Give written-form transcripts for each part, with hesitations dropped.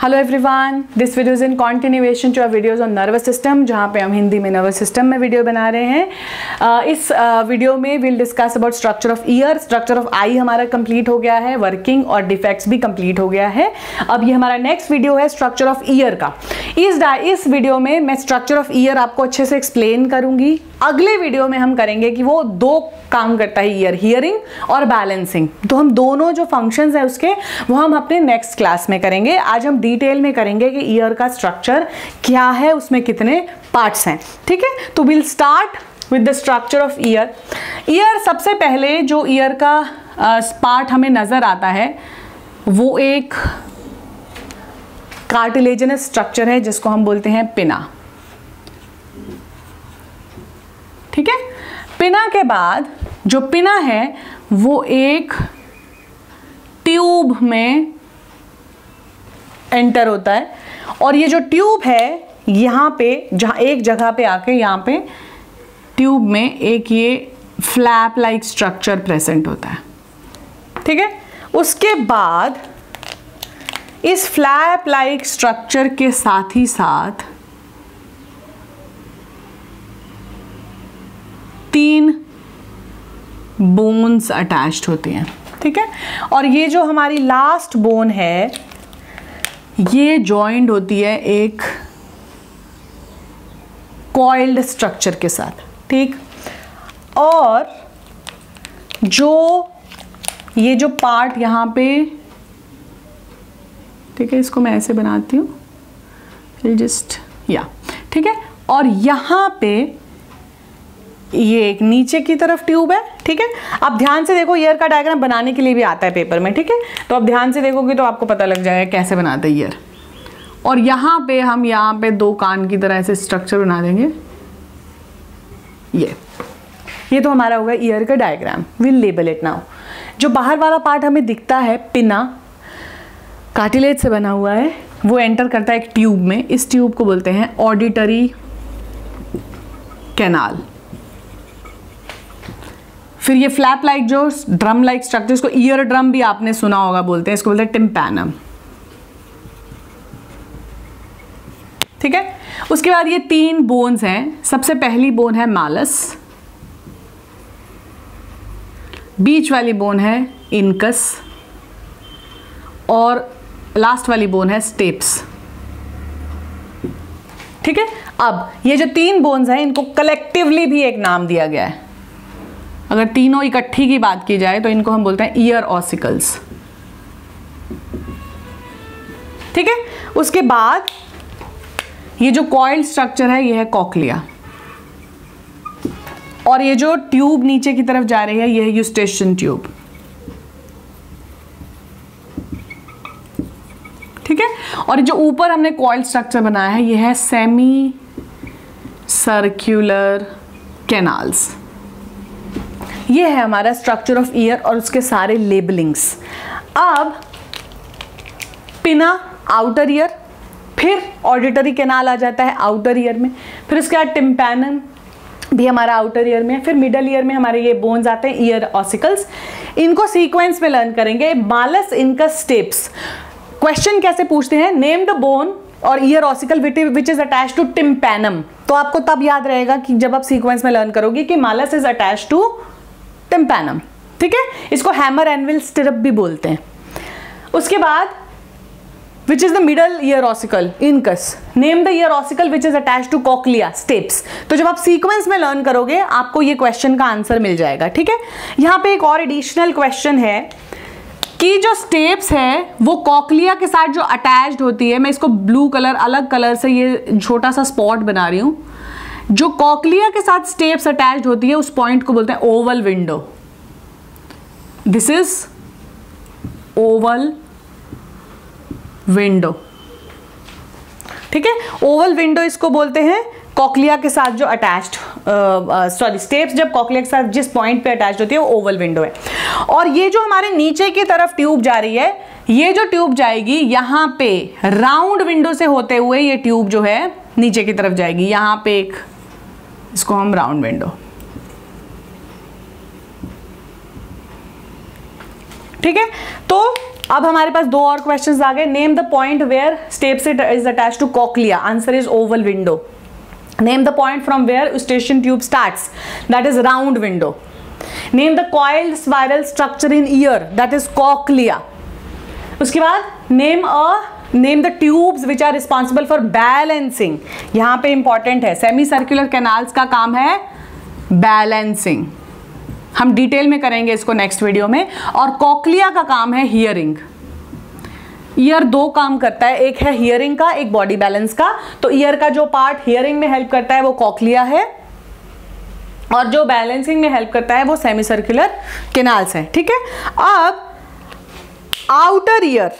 Hello everyone, this video is in continuation to our videos on nervous system, जहाँ पे हम हिंदी में nervous system में वीडियो बना रहे हैं। इस वीडियो में will discuss about structure of ear. Structure of eye हमारा कंप्लीट हो गया है, वर्किंग और डिफेक्ट्स भी कंप्लीट हो गया है। अब ये हमारा नेक्स्ट वीडियो है स्ट्रक्चर ऑफ ईयर का। इस वीडियो में मैं स्ट्रक्चर ऑफ ईयर आपको अच्छे से एक्सप्लेन करूंगी। अगले वीडियो में हम करेंगे कि वो दो काम करता है ईयर, हियरिंग और बैलेंसिंग। तो हम दोनों जो फंक्शंस है उसके वो हम अपने नेक्स्ट क्लास में करेंगे। आज हम डिटेल में करेंगे कि ईयर का स्ट्रक्चर क्या है, उसमें कितने पार्ट्स हैं। ठीक है, तो will start with the structure of ear. Ear, सबसे पहले जो ईयर का पार्ट हमें नजर आता है वो एक कार्टिलेजिनस स्ट्रक्चर है जिसको हम बोलते हैं पिना। ठीक है, पिना के बाद जो पिना है वो एक ट्यूब में एंटर होता है, और ये जो ट्यूब है यहाँ पे जहाँ एक जगह पे आके यहाँ पे ट्यूब में एक ये फ्लैप लाइक स्ट्रक्चर प्रेजेंट होता है। ठीक है, उसके बाद इस फ्लैप लाइक स्ट्रक्चर के साथ ही साथ 3 बोन्स अटैच्ड होती हैं। ठीक है, और ये जो हमारी लास्ट बोन है ये जॉइंट होती है एक कॉइल्ड स्ट्रक्चर के साथ। ठीक, और ये जो पार्ट यहाँ पे, ठीक है, इसको मैं ऐसे बनाती हूँ जस्ट या। ठीक है, और यहाँ पे ये एक नीचे की तरफ ट्यूब है। ठीक है, आप ध्यान से देखो, ईयर का डायग्राम बनाने के लिए भी आता है पेपर में। ठीक है, तो आप ध्यान से देखोगे तो आपको पता लग जाएगा कैसे बनाते हैं ईयर। और यहाँ पे हम यहाँ पे 2 कान की तरह ऐसे स्ट्रक्चर बना देंगे। ये तो हमारा होगा ईयर का diagram. Will label it now. जो बाहर वाला पार्ट हमें दिखता है पिना, कार्टिलेज से बना हुआ है, वो एंटर करता है एक ट्यूब में। इस ट्यूब को बोलते हैं ऑडिटरी कैनाल। फिर ये फ्लैप लाइक जो ड्रम लाइक स्ट्रक्चर, इसको ईयर ड्रम भी आपने सुना होगा, बोलते हैं, इसको बोलते हैं टिम्पैनम। ठीक है, उसके बाद ये 3 बोन्स हैं। सबसे पहली बोन है मालस, बीच वाली बोन है इनकस, और लास्ट वाली बोन है स्टेप्स। ठीक है, अब ये जो 3 बोन्स हैं इनको कलेक्टिवली भी एक नाम दिया गया है। अगर तीनों इकट्ठी की बात की जाए तो इनको हम बोलते हैं ईयर ऑसिकल्स। ठीक है, उसके बाद ये जो कॉइल्ड स्ट्रक्चर है ये है कॉक्लिया, और ये जो ट्यूब नीचे की तरफ जा रही है ये है यूस्टेशियन ट्यूब। ठीक है, और जो ऊपर हमने कॉइल्ड स्ट्रक्चर बनाया है ये है सेमी सर्कुलर कैनाल्स। ये है हमारा स्ट्रक्चर ऑफ ईयर और उसके सारे लेबलिंग्स। अब पिना आउटर ईयर, फिर ऑडिटरी कैनाल आ जाता है आउटर ईयर में, फिर उसके बाद टिम्पैनम भी हमारा आउटर ईयर में है, फिर मिडल ईयर में हमारे ये बोन्स आते हैं ईयर ऑसिकल्स। इनको सीक्वेंस में लर्न करेंगे। Malleus, incus, stapes. क्वेश्चन कैसे पूछते हैं, नेम द बोन और ear ossicle which is attached to tympanum. तो आपको तब याद रहेगा कि जब आप सीक्वेंस में लर्न करोगे कि मालस इज अटैच्ड टू टिम्पैनम। ठीक है, इसको हैमर एंविल स्टिरप भी बोलते हैं। उसके बाद which is the middle ear ossicle, incus. Name the ear ossicle which is attached to cochlea, stapes. तो जब आप सीक्वेंस में लर्न करोगे आपको ये क्वेश्चन का आंसर मिल जाएगा। ठीक है, यहां पे एक और एडिशनल क्वेश्चन है कि जो स्टेप्स है वो कॉक्लिया के साथ जो अटैच्ड होती है, मैं इसको ब्लू कलर अलग कलर से ये छोटा सा स्पॉट बना रही हूं। जो कॉक्लिया के साथ स्टेप्स अटैच्ड होती है उस पॉइंट को बोलते हैं oval window. This is oval window. ठीक है, ओवल विंडो इसको बोलते हैं कॉक्लिया के साथ जो अटैच्ड, स्टेप्स जब कॉक्लिया के साथ जिस पॉइंट पे अटैच्ड होती है वो ओवल विंडो है। और ये जो हमारे नीचे की तरफ ट्यूब जा रही है, ये जो ट्यूब जाएगी यहां पे राउंड विंडो से होते हुए ये ट्यूब जो है नीचे की तरफ जाएगी। यहां पे एक, इसको हम राउंड विंडो। ठीक है, तो अब हमारे पास 2 और क्वेश्चंस आ गए. Name the point where stapes is attached to cochlea. Answer is oval window. Name the point from where eustachian tube starts. That is round window. Name the coiled spiral structure in ear. That is cochlea. उसके बाद name the tubes which are responsible for balancing. यहां पे important है, semi circular canals का काम है balancing. हम detail में करेंगे इसको नेक्स्ट वीडियो में. और कॉक्लिया का काम है हियरिंग. ईयर 2 काम करता है, एक है हियरिंग का, एक बॉडी बैलेंस का. तो ईयर का जो पार्ट हियरिंग में हेल्प करता है वो कॉक्लिया है, और जो बैलेंसिंग में हेल्प करता है वो सेमी सर्कुलर कैनाल्स है. ठीक है. अब आउटर ईयर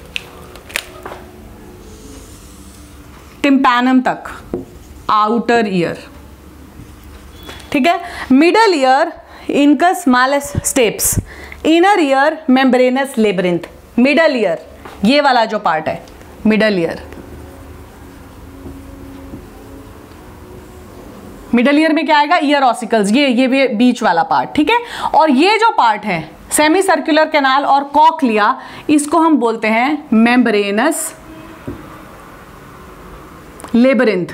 टिम्पैनम तक, आउटर ईयर. ठीक है. Middle ear incus malleus stapes. Inner ear membranous labyrinth. Middle ear ये वाला जो पार्ट है, मिडल ईयर. मिडल ईयर में क्या आएगा? Ear ossicles. ये भी बीच वाला पार्ट. ठीक है. और ये जो पार्ट है सेमी सर्कुलर कैनाल और कॉक्लिया, इसको हम बोलते हैं मेम्ब्रेनस लेबरिंथ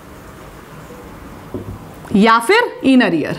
या फिर इनर ईयर.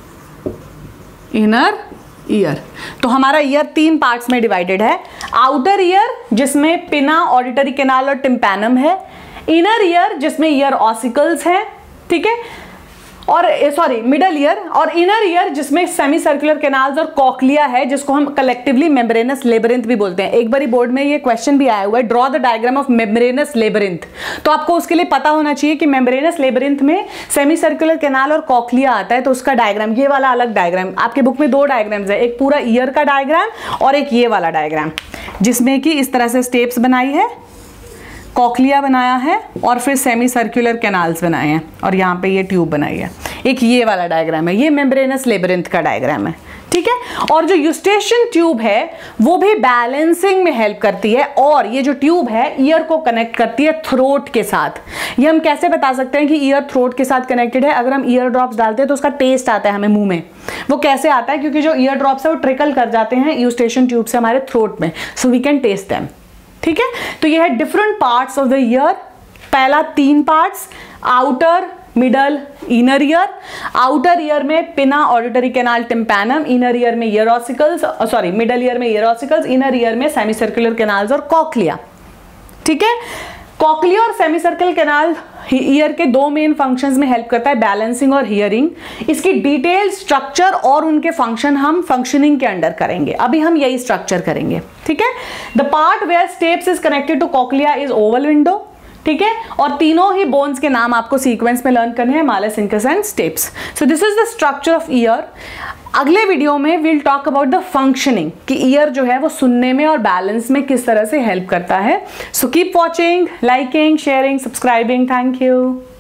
Inner ear. तो हमारा ईयर 3 पार्ट्स में डिवाइडेड है. आउटर ईयर जिसमें पिना, ऑडिटरी कैनाल और टिम्पैनम है. इनर ईयर जिसमें ईयर ऑसिकल्स हैं. ठीक है. और सॉरी, मिडल ईयर. और इनर ईयर जिसमें सेमी सर्कुलर कैनाल्स और कॉक्लिया है, जिसको हम कलेक्टिवली मेम्ब्रेनस लेबरिंथ भी बोलते हैं. एक बारी बोर्ड में ये क्वेश्चन भी आया हुआ है, draw the diagram of membranous labyrinth. तो आपको उसके लिए पता होना चाहिए कि मेम्ब्रेनस लेबरिंथ में सेमी सर्कुलर कैनाल और कॉक्लिया आता है, तो उसका डायग्राम, ये वाला अलग डायग्राम. आपके बुक में 2 डायग्राम्स है, एक पूरा ईयर का डायग्राम और एक ये वाला डायग्राम, जिसमें कि इस तरह से स्टेप्स बनाई है, कॉक्लिया बनाया है और फिर सेमी सर्कुलर कैनाल्स बनाए हैं, और यहाँ पे ये ट्यूब बनाई है. एक ये वाला डायग्राम है, ये मेम्ब्रेनस लेबरिंथ का डायग्राम है. ठीक है. और जो यूस्टेशियन ट्यूब है वो भी बैलेंसिंग में हेल्प करती है, और ये जो ट्यूब है ईयर को कनेक्ट करती है थ्रोट के साथ. ये हम कैसे बता सकते हैं कि ईयर थ्रोट के साथ कनेक्टेड है? अगर हम ईयर ड्रॉप्स डालते हैं तो उसका टेस्ट आता है हमें मुंह में. वो कैसे आता है? क्योंकि जो ईयर ड्रॉप्स है वो ट्रिकल कर जाते हैं यूस्टेशियन ट्यूब से हमारे थ्रोट में, so we can test them. ठीक है. तो ये है different parts of the ear. पहला 3 parts, outer, middle, inner ear. Outer ear में pinna, auditory canal, tympanum. Inner ear में ear ossicles, sorry, middle ear में ईयर ऑसिकल्स. इनर ईयर में सेमी सर्कुलर कैनाल्स और कॉक्लिया. ठीक है. Cochlea और semi circular canal year के 2 main functions में हेल्प करता है, बैलेंसिंग और हियरिंग. इसकी डिटेल स्ट्रक्चर और उनके फंक्शन हम फंक्शनिंग के अंडर करेंगे. अभी हम यही स्ट्रक्चर करेंगे. ठीक है. The part where stapes is connected to cochlea is oval window. ठीक है. और तीनों ही बोन्स के नाम आपको सीक्वेंस में लर्न करने हैं, malleus, incus and stapes. So this is the structure of ear. अगले वीडियो में will talk about the functioning, कि ईयर जो है वो सुनने में और बैलेंस में किस तरह से हेल्प करता है. So keep watching, liking, sharing, subscribing. Thank you.